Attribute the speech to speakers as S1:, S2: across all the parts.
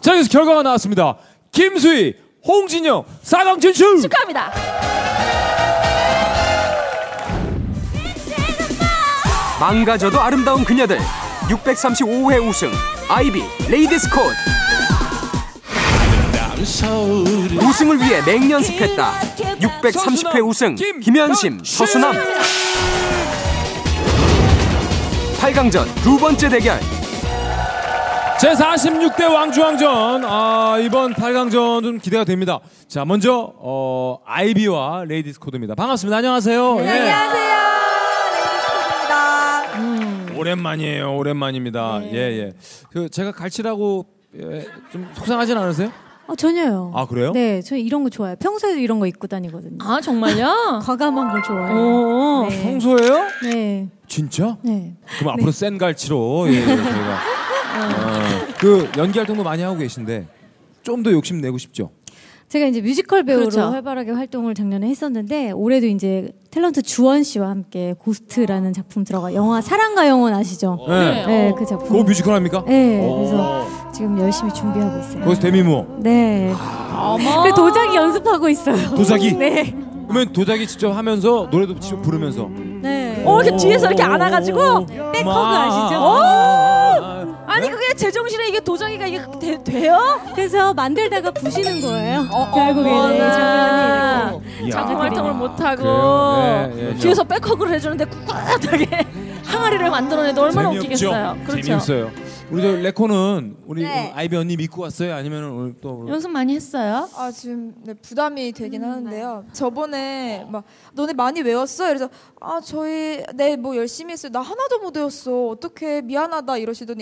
S1: 자, 여기서 결과가 나왔습니다. 김수희, 홍진영 4강 진출.
S2: 축하합니다.
S3: 망가져도 아름다운 그녀들 635회 우승 아이비 레이디스 코드. 우승을 위해 맹연습했다. 630회 우승 김현심 서수남. 8강전 두 번째 대결.
S1: 제46대 왕중왕전. 이번 8강전 좀 기대가 됩니다. 자, 먼저 아이비와 레이디스 코드입니다. 반갑습니다. 안녕하세요.
S4: 네,
S1: 예.
S4: 안녕하세요. 레이디스 코드입니다.
S1: 오랜만이에요. 오랜만입니다.
S4: 네.
S1: 예. 그 제가 갈치라고 좀 속상하진 않으세요?
S4: 전혀요.
S1: 아, 그래요?
S4: 네, 저 이런 거 좋아해요. 평소에도 이런 거 입고 다니거든요.
S2: 아, 정말요?
S4: 과감한 걸 좋아해요. 네.
S1: 평소에요?
S4: 네.
S1: 진짜?
S4: 네.
S1: 그럼 앞으로 센 갈치로 저희가 그 연기 활동도 많이 하고 계신데 좀 더 욕심 내고 싶죠?
S4: 제가 이제 뮤지컬 배우로
S2: 그렇죠.
S4: 활발하게 활동을 작년에 했었는데 올해도 이제 탤런트 주원 씨와 함께 고스트라는 작품 들어가 영화 사랑과 영혼 아시죠?
S1: 네.
S4: 네, 그 작품.
S1: 그거 뮤지컬 합니까?
S4: 네, 그래서 지금 열심히 준비하고 있어요.
S1: 거기서 데미모.
S4: 네.
S2: 어머.
S4: 그 도자기 연습하고 있어요.
S1: 도자기?
S4: 네.
S1: 그러면 도자기 직접 하면서 노래도 직접 부르면서.
S4: 네.
S2: 이렇게 뒤에서 이렇게 안아가지고
S4: 백허그 아시죠?
S2: 아니 그게 제정신에 이게 도자기가 이게 돼요?
S4: 그래서 만들다가 부시는 거예요. 결국에는 장면이
S2: 작품 활동을 못하고
S1: 그래요? 네,
S2: 뒤에서 백허그를 해주는데 꿋꿋하게 항아리를 만들어내도 얼마나
S1: 재미없죠?
S2: 웃기겠어요. 그렇죠.
S1: 재미없어요. 우리 저 레코는 우리
S5: 네.
S1: 아이비 언니 믿고 왔어요? 아니면 오늘 또
S2: 연습 많이 했어요?
S5: 아 지금 부담이 되긴 하는데요. 저번에 막 너네 많이 외웠어? 그래서 저희 뭐 열심히 했어요. 나 하나도 못 외웠어. 어떡해 미안하다 이러시더니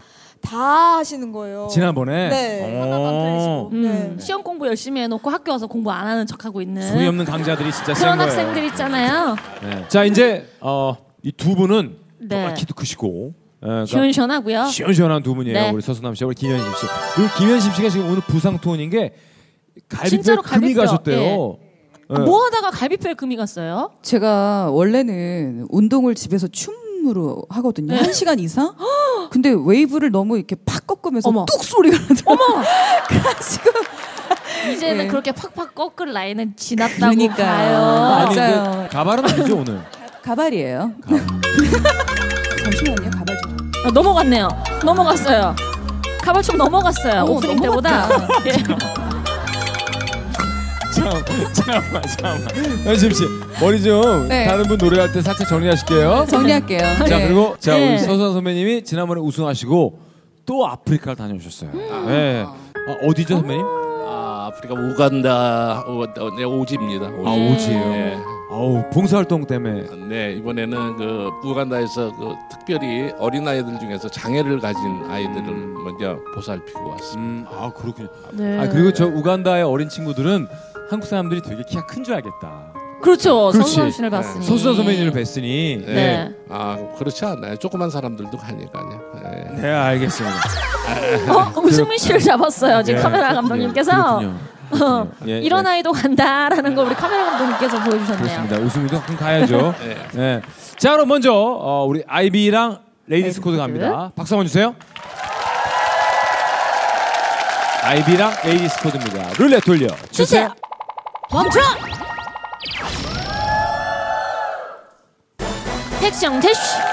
S5: 다 하시는 거예요.
S1: 지난번에?
S5: 네. 하나도 안 틀리시고. 네.
S2: 시험 공부 열심히 해놓고 학교 와서 공부 안 하는 척하고 있는
S1: 소리 없는 강자들이 진짜 센
S2: 그런
S1: 거예요.
S2: 학생들 있잖아요.
S1: 네. 자, 이제 이 두 분은
S2: 네.
S1: 정말 키도 크시고 그러니까
S2: 시원시원하고요.
S1: 시원시원한 두 분이에요.
S2: 네.
S1: 우리 서수남 씨와 우리 김현심 씨. 그리고 김현심 씨가 지금 오늘 부상 톤인 게 갈비뼈
S2: 진짜로
S1: 금이
S2: 갈비뼈,
S1: 가셨대요.
S2: 예. 뭐 하다가 갈비뼈에 금이 갔어요?
S6: 제가 원래는 운동을 집에서 춤으로 하거든요.
S2: 네.
S6: 1시간 이상? 근데 웨이브를 너무 이렇게 팍 꺾으면서
S2: 어머.
S6: 뚝 소리가 나더라고요.
S2: 어머!
S6: 그래가지고
S2: 이제는
S6: 네.
S2: 그렇게 팍팍 꺾을 나이는 지났다고
S6: 그러니까요.
S2: 봐요.
S1: 아니,
S6: 맞아요.
S1: 근데 가발은 아니죠 오늘?
S6: 가발이에요. 잠시만요. 가발 좀.
S2: 넘어갔네요. 넘어갔어요. 가발총 넘어갔어요. 오프닝 때보다. 예.
S1: 잠깐만. 현심 씨 머리 좀
S6: 네.
S1: 다른 분 노래할 때 살짝 정리하실게요.
S6: 정리할게요.
S1: 자,
S6: 네.
S1: 그리고 자
S2: 네.
S1: 우리 서수남 선배님이 지난번에 우승하시고 또 아프리카를 다녀오셨어요. 네. 어디죠 선배님?
S7: 아프리카 우간다 오지입니다.
S1: 오지예요.
S7: 네.
S1: 아우 봉사활동 때문에.
S7: 네, 이번에는 그 우간다에서 그 특별히 어린 아이들 중에서 장애를 가진 아이들을 먼저 보살피고 왔습니다.
S1: 그렇군요.
S2: 네.
S1: 그리고 저 우간다의 어린 친구들은 한국 사람들이 되게 키가 큰 줄 알겠다.
S2: 그렇죠.
S1: 그렇지.
S2: 서수남 씨를 봤으니.
S1: 서수남 선배님을 뵀으니.
S2: 네.
S7: 그렇지 않나요? 조그만 사람들도 가니까요. 네.
S1: 네, 알겠습니다.
S2: 우승민 씨를 잡았어요. 지금 카메라 감독님께서. 이런
S1: 네.
S2: 아이도 간다라는 거 우리 카메라 감독님께서 보여주셨네요.
S1: 그렇습니다. 우승이도 한번 가야죠. 네. 자, 그럼 먼저 우리 아이비랑 레이디스 코드 갑니다. 박수 한번 주세요. 아이비랑 레이디스 코드입니다. 룰렛 돌려 주세요.
S2: 멈춰! 택시 형 택시.